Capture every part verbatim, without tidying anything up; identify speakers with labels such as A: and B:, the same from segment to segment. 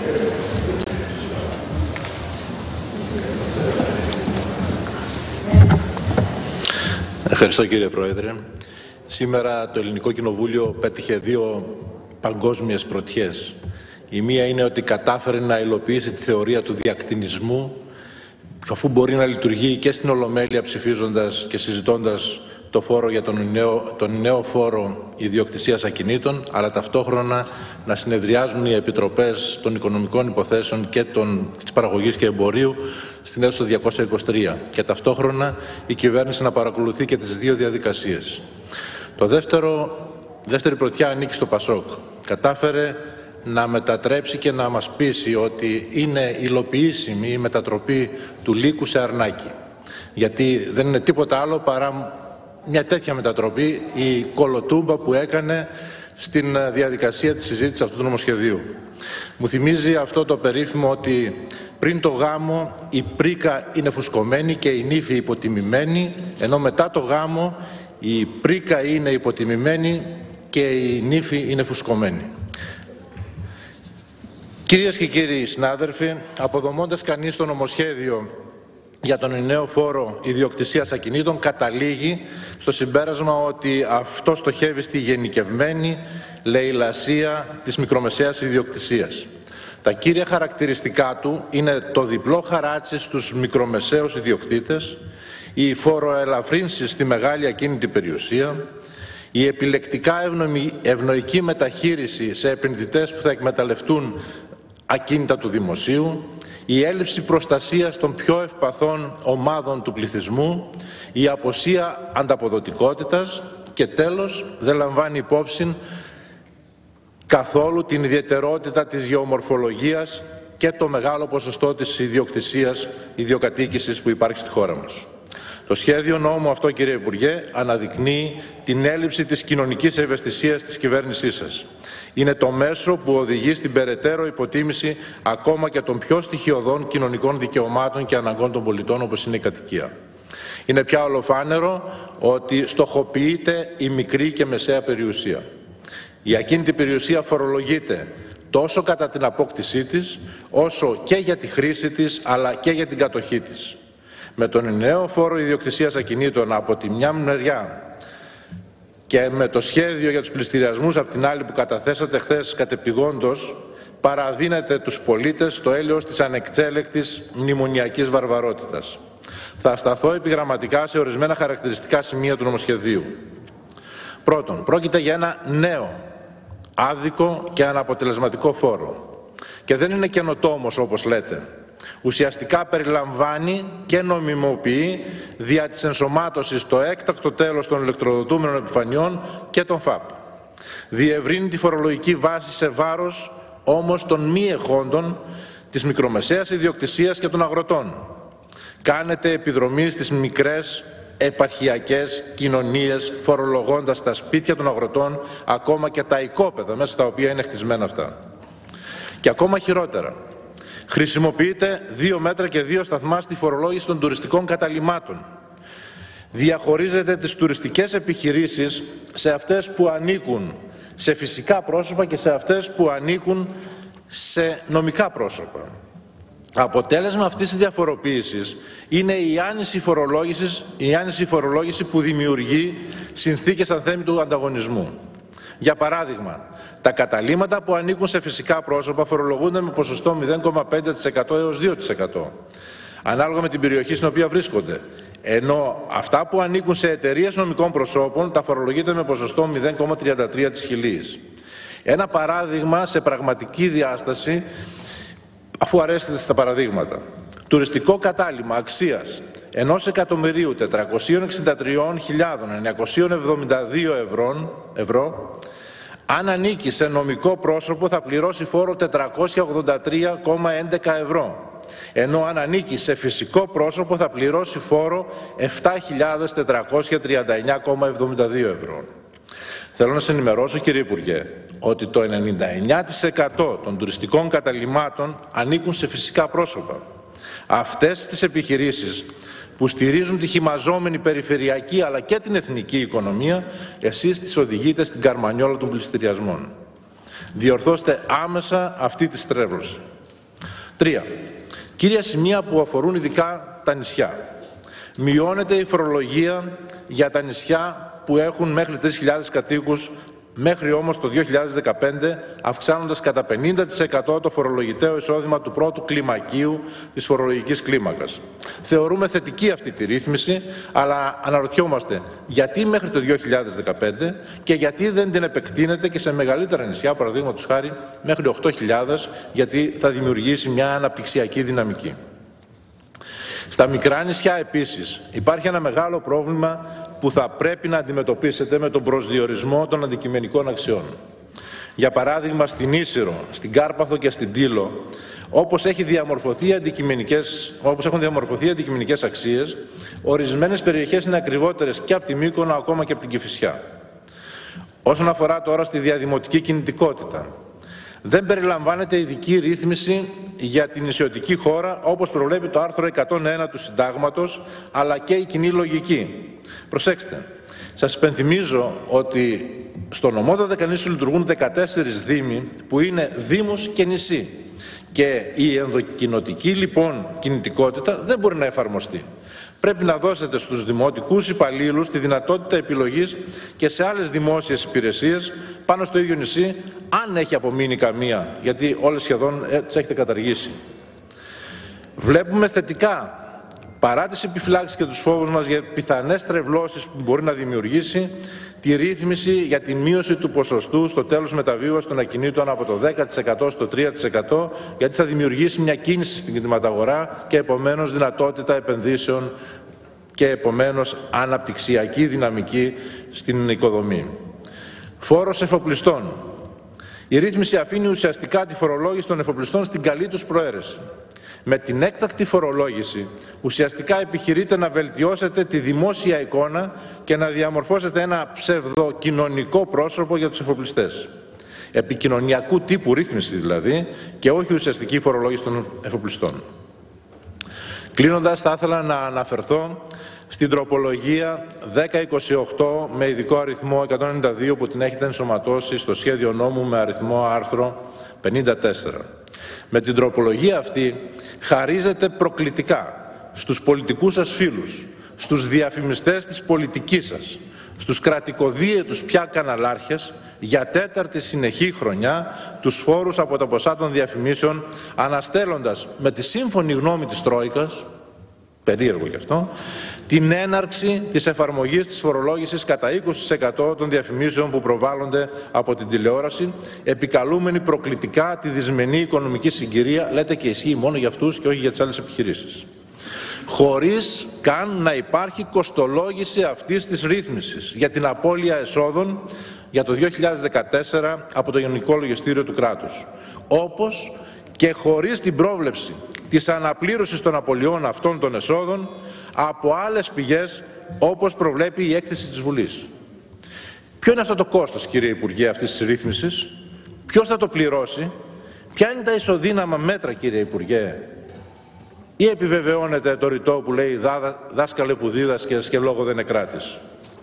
A: Ευχαριστώ, κύριε Πρόεδρε. Σήμερα το Ελληνικό Κοινοβούλιο πέτυχε δύο παγκόσμιες πρωτιές. Η μία είναι ότι κατάφερε να υλοποιήσει τη θεωρία του διακτηνισμού, αφού μπορεί να λειτουργεί και στην Ολομέλεια ψηφίζοντας και συζητώντας το φόρο για τον νέο, τον νέο φόρο ιδιοκτησίας ακινήτων, αλλά ταυτόχρονα να συνεδριάζουν οι επιτροπές των οικονομικών υποθέσεων και των, της παραγωγής και εμπορίου στην αίθουσα διακόσια είκοσι τρία και ταυτόχρονα η κυβέρνηση να παρακολουθεί και τις δύο διαδικασίες. Το δεύτερο, δεύτερη πρωτιά ανήκει στο Πασόκ. Κατάφερε να μετατρέψει και να μας πείσει ότι είναι υλοποιήσιμη η μετατροπή του Λύκου σε Αρνάκι. Γιατί δεν είναι τίποτα άλλο παρά μια τέτοια μετατροπή, η κολοτούμπα που έκανε στην διαδικασία της συζήτησης αυτού του νομοσχεδίου. Μου θυμίζει αυτό το περίφημο ότι πριν το γάμο η πρίκα είναι φουσκωμένη και η νύφη υποτιμημένη, ενώ μετά το γάμο η πρίκα είναι υποτιμημένη και η νύφη είναι φουσκωμένη. Κυρίες και κύριοι συνάδελφοι, αποδομώντας κανείς το νομοσχέδιο για τον νέο φόρο ιδιοκτησίας ακινήτων, καταλήγει στο συμπέρασμα ότι αυτό στοχεύει στη γενικευμένη λαιλασία της μικρομεσαίας ιδιοκτησίας. Τα κύρια χαρακτηριστικά του είναι το διπλό χαράτσι στους μικρομεσαίους ιδιοκτήτες, οι φοροελαφρύνσεις στη μεγάλη ακίνητη περιουσία, η επιλεκτικά ευνοϊκή μεταχείριση σε επενδυτές που θα εκμεταλλευτούν ακίνητα του δημοσίου, η έλλειψη προστασίας των πιο ευπαθών ομάδων του πληθυσμού, η αποσία ανταποδοτικότητας και τέλος δεν λαμβάνει υπόψη καθόλου την ιδιαιτερότητα της γεωμορφολογίας και το μεγάλο ποσοστό της ιδιοκτησίας, ιδιοκατοίκησης που υπάρχει στη χώρα μας. Το σχέδιο νόμου αυτό, κύριε Υπουργέ, αναδεικνύει την έλλειψη της κοινωνικής ευαισθησίας της κυβέρνησής σας. Είναι το μέσο που οδηγεί στην περαιτέρω υποτίμηση ακόμα και των πιο στοιχειωδών κοινωνικών δικαιωμάτων και αναγκών των πολιτών, όπως είναι η κατοικία. Είναι πια ολοφάνερο ότι στοχοποιείται η μικρή και μεσαία περιουσία. Η ακίνητη περιουσία φορολογείται τόσο κατά την απόκτησή της, όσο και για τη χρήση της, αλλά και για την κατοχή της. Με τον νέο φόρο ιδιοκτησίας ακινήτων από τη μια μεριά και με το σχέδιο για τους πληστηριασμούς από την άλλη που καταθέσατε χθες κατεπηγόντως, παραδίνετε τους πολίτες στο έλεος της ανεξέλεκτης μνημονιακής βαρβαρότητας. Θα σταθώ επιγραμματικά σε ορισμένα χαρακτηριστικά σημεία του νομοσχεδίου. Πρώτον, πρόκειται για ένα νέο, άδικο και αναποτελεσματικό φόρο. Και δεν είναι καινοτόμος όπως λέτε. Ουσιαστικά περιλαμβάνει και νομιμοποιεί δια της ενσωμάτωσης το έκτακτο τέλος των ηλεκτροδοτούμενων επιφανειών και των ΦΑΠ. Διευρύνει τη φορολογική βάση σε βάρος όμως των μη εχόντων, της μικρομεσαίας ιδιοκτησίας και των αγροτών. Κάνετε επιδρομή στις μικρές επαρχιακές κοινωνίες, φορολογώντας τα σπίτια των αγροτών, ακόμα και τα οικόπεδα μέσα στα οποία είναι χτισμένα αυτά. Και ακόμα χειρότερα. Χρησιμοποιείται δύο μέτρα και δύο σταθμά στη φορολόγηση των τουριστικών καταλυμάτων. Διαχωρίζεται τις τουριστικές επιχειρήσεις σε αυτές που ανήκουν σε φυσικά πρόσωπα και σε αυτές που ανήκουν σε νομικά πρόσωπα. Αποτέλεσμα αυτής της διαφοροποίησης είναι η άνηση φορολόγηση, η άνηση φορολόγηση που δημιουργεί συνθήκες ανθέμητου ανταγωνισμού. Για παράδειγμα, τα καταλύματα που ανήκουν σε φυσικά πρόσωπα φορολογούνται με ποσοστό μηδέν κόμμα πέντε τοις εκατό έως δύο τοις εκατό, ανάλογα με την περιοχή στην οποία βρίσκονται. Ενώ αυτά που ανήκουν σε εταιρείες νομικών προσώπων τα φορολογείται με ποσοστό μηδέν κόμμα τριάντα τρία της χιλίης. Ένα παράδειγμα σε πραγματική διάσταση, αφού αρέσετε στα παραδείγματα. Τουριστικό κατάλυμα αξίας ενός εκατομμυρίου τετρακόσιες εξήντα τρεις χιλιάδες εννιακόσιες εβδομήντα δύο ευρώ, αν ανήκει σε νομικό πρόσωπο θα πληρώσει φόρο τετρακόσια ογδόντα τρία κόμμα έντεκα ευρώ. Ενώ αν ανήκει σε φυσικό πρόσωπο θα πληρώσει φόρο επτά χιλιάδες τετρακόσια τριάντα εννέα κόμμα εβδομήντα δύο ευρώ. Θέλω να σας ενημερώσω, κύριε Υπουργέ, ότι το ενενήντα εννέα τοις εκατό των τουριστικών καταλυμάτων ανήκουν σε φυσικά πρόσωπα. Αυτές τις επιχειρήσεις που στηρίζουν τη χυμαζόμενη περιφερειακή αλλά και την εθνική οικονομία, εσείς τις οδηγείτε στην καρμανιόλα των πληστηριασμών. Διορθώστε άμεσα αυτή τη στρέβλωση. Τρία. Κύρια σημεία που αφορούν ειδικά τα νησιά. Μειώνεται η φορολογία για τα νησιά που έχουν μέχρι τρεις χιλιάδες κατοίκους, μέχρι όμως το δύο χιλιάδες δεκαπέντε, αυξάνοντας κατά πενήντα τοις εκατό το φορολογητέο εισόδημα του πρώτου κλιμακίου της φορολογικής κλίμακας. Θεωρούμε θετική αυτή τη ρύθμιση, αλλά αναρωτιόμαστε γιατί μέχρι το δύο χιλιάδες δεκαπέντε και γιατί δεν την επεκτείνεται και σε μεγαλύτερα νησιά, παραδείγματος χάρη μέχρι οκτώ χιλιάδες, γιατί θα δημιουργήσει μια αναπτυξιακή δυναμική. Στα μικρά νησιά επίσης υπάρχει ένα μεγάλο πρόβλημα που θα πρέπει να αντιμετωπίσετε με τον προσδιορισμό των αντικειμενικών αξιών. Για παράδειγμα, στην Ίσυρο, στην Κάρπαθο και στην Τήλο, όπως, έχει διαμορφωθεί αντικειμενικές, όπως έχουν διαμορφωθεί αντικειμενικές αξίες, ορισμένες περιοχές είναι ακριβότερες και από τη Μύκονο, ακόμα και από την Κηφισιά. Όσον αφορά τώρα στη διαδημοτική κινητικότητα, δεν περιλαμβάνεται ειδική ρύθμιση για την νησιωτική χώρα, όπως προβλέπει το άρθρο εκατόν ένα του Συντάγματος, αλλά και η κοινή λογική. Προσέξτε, σας υπενθυμίζω ότι στο νομό Δωδεκανήσου λειτουργούν δεκατέσσερις δήμοι που είναι δήμους και νησί και η ενδοκοινοτική λοιπόν κινητικότητα δεν μπορεί να εφαρμοστεί. Πρέπει να δώσετε στους δημοτικούς υπαλλήλους τη δυνατότητα επιλογής και σε άλλες δημόσιες υπηρεσίες πάνω στο ίδιο νησί, αν έχει απομείνει καμία, γιατί όλες σχεδόν τις έχετε καταργήσει. Βλέπουμε θετικά, παρά τις επιφυλάξεις και τους φόβους μας για πιθανές τρευλώσεις που μπορεί να δημιουργήσει, τη ρύθμιση για τη μείωση του ποσοστού στο τέλος μεταβίβασης των ακινήτων από το δέκα τοις εκατό στο τρία τοις εκατό, γιατί θα δημιουργήσει μια κίνηση στην κτηματαγορά και επομένως δυνατότητα επενδύσεων και επομένως αναπτυξιακή δυναμική στην οικοδομή. Φόρος εφοπλιστών. Η ρύθμιση αφήνει ουσιαστικά τη φορολόγηση των εφοπλιστών στην καλή τους προαίρεση. Με την έκτακτη φορολόγηση ουσιαστικά επιχειρείτε να βελτιώσετε τη δημόσια εικόνα και να διαμορφώσετε ένα ψευδοκοινωνικό πρόσωπο για τους εφοπλιστές. Επικοινωνιακού τύπου ρύθμιση δηλαδή και όχι ουσιαστική φορολόγηση των εφοπλιστών. Κλείνοντας, θα ήθελα να αναφερθώ στην τροπολογία δέκα είκοσι οκτώ με ειδικό αριθμό εκατόν ενενήντα δύο που την έχετε ενσωματώσει στο σχέδιο νόμου με αριθμό άρθρο πενήντα τέσσερα. Με την τροπολογία αυτή χαρίζεται προκλητικά στους πολιτικούς σας φίλους, στους διαφημιστές της πολιτικής σας, στους κρατικοδίαιτους πια καναλάρχες, για τέταρτη συνεχή χρονιά τους φόρους από τα ποσά των διαφημίσεων, αναστέλλοντας με τη σύμφωνη γνώμη της Τρόικας, περίεργο γι' αυτό, την έναρξη της εφαρμογής της φορολόγησης κατά είκοσι τοις εκατό των διαφημίσεων που προβάλλονται από την τηλεόραση, επικαλούμενη προκλητικά τη δυσμενή οικονομική συγκυρία, λέτε και ισχύει μόνο για αυτούς και όχι για τις άλλες επιχειρήσεις. Χωρίς καν να υπάρχει κοστολόγηση αυτής της ρύθμισης για την απώλεια εσόδων για το δύο χιλιάδες δεκατέσσερα από το Γενικό Λογιστήριο του κράτους, όπως και χωρίς την πρόβλεψη της αναπλήρωσης των απολειών αυτών των εσόδων από άλλες πηγές, όπως προβλέπει η έκθεση της Βουλής. Ποιο είναι αυτό το κόστος, κύριε Υπουργέ, αυτής της ρύθμισης? Ποιος θα το πληρώσει? Ποια είναι τα ισοδύναμα μέτρα, κύριε Υπουργέ? Ή επιβεβαιώνεται το ρητό που λέει δά, δάσκαλε που δίδασκες και λόγο δεν εκράτης?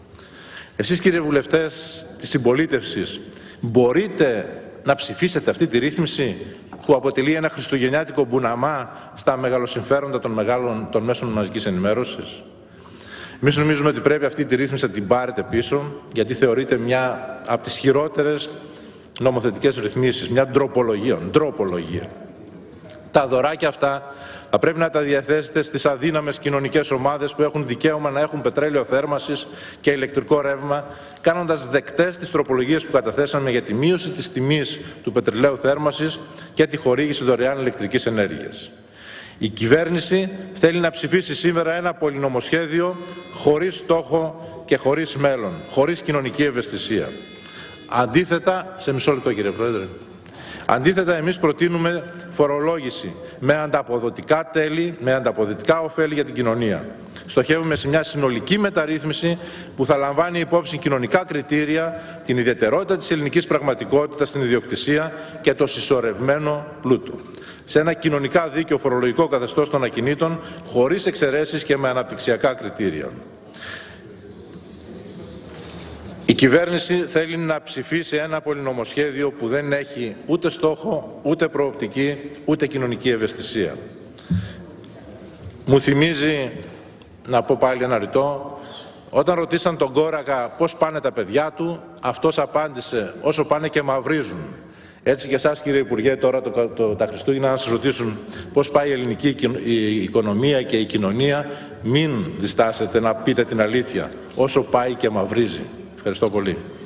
A: Εσείς, κύριε βουλευτές της συμπολίτευσης, μπορείτε να ψηφίσετε αυτή τη ρύθμιση που αποτελεί ένα χριστουγεννιάτικο μπουναμά στα μεγαλοσυμφέροντα των, μεγάλων, των μέσων μαζικής ενημέρωσης? Εμείς νομίζουμε ότι πρέπει αυτή τη ρύθμιση να την πάρετε πίσω, γιατί θεωρείται μια από τις χειρότερες νομοθετικές ρυθμίσεις, μια ντροπολογία, ντροπολογία. Τα δωράκια αυτά θα πρέπει να τα διαθέσετε στις αδύναμες κοινωνικές ομάδες που έχουν δικαίωμα να έχουν πετρέλαιο θέρμανσης και ηλεκτρικό ρεύμα, κάνοντας δεκτές τις τροπολογίες που καταθέσαμε για τη μείωση της τιμής του πετρελαίου θέρμανσης και τη χορήγηση δωρεάν ηλεκτρικής ενέργειας. Η κυβέρνηση θέλει να ψηφίσει σήμερα ένα πολυνομοσχέδιο χωρίς στόχο και χωρίς μέλλον, χωρίς κοινωνική ευαισθησία. Αντίθετα, σε μισό λεπτό κύριε Πρόεδρε, αντίθετα εμείς προτείνουμε φορολόγηση με ανταποδοτικά τέλη, με ανταποδοτικά ωφέλη για την κοινωνία. Στοχεύουμε σε μια συνολική μεταρρύθμιση που θα λαμβάνει υπόψη κοινωνικά κριτήρια, την ιδιαιτερότητα της ελληνικής πραγματικότητας στην ιδιοκτησία και το συσσωρευμένο πλούτο. Σε ένα κοινωνικά δίκαιο φορολογικό καθεστώς των ακινήτων, χωρίς εξαιρέσεις και με αναπτυξιακά κριτήρια. Η κυβέρνηση θέλει να ψηφίσει ένα πολυνομοσχέδιο που δεν έχει ούτε στόχο, ούτε προοπτική, ούτε κοινωνική ευαισθησία. Μου θυμίζει, να πω πάλι ένα ρητό, όταν ρωτήσαν τον Κόρακα πώς πάνε τα παιδιά του, αυτός απάντησε όσο πάνε και μαυρίζουν. Έτσι και εσάς, κύριε Υπουργέ, τώρα το, το, τα Χριστούγεννα να σας ρωτήσουν πώς πάει η ελληνική η οικονομία και η κοινωνία, μην διστάσετε να πείτε την αλήθεια, όσο πάει και μαυρίζει. Ευχαριστώ πολύ.